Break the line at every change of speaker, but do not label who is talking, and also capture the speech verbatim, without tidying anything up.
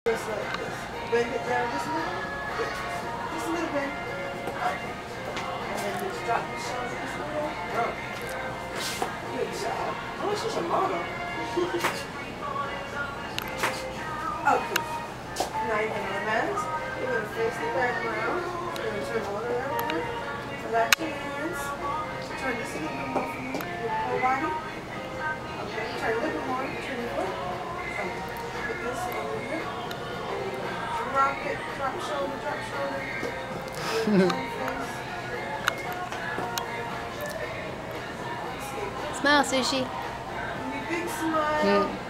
Just like this. Bend it down just a little. Just a little bit. And then just drop your shoulder just a little. Oh. Good job. Oh, she's a model. Okay. Now you can advance. You're going to face the back around. You're going to turn all the way over. Relax your hands. Turn this a little bit more for you. Your whole body. Okay. Turn a little bit more. Turn your foot. Okay. Put this over here. Drop it, drop shoulder, drop shoulder.
Smile, Sushi.
Big smile. Mm.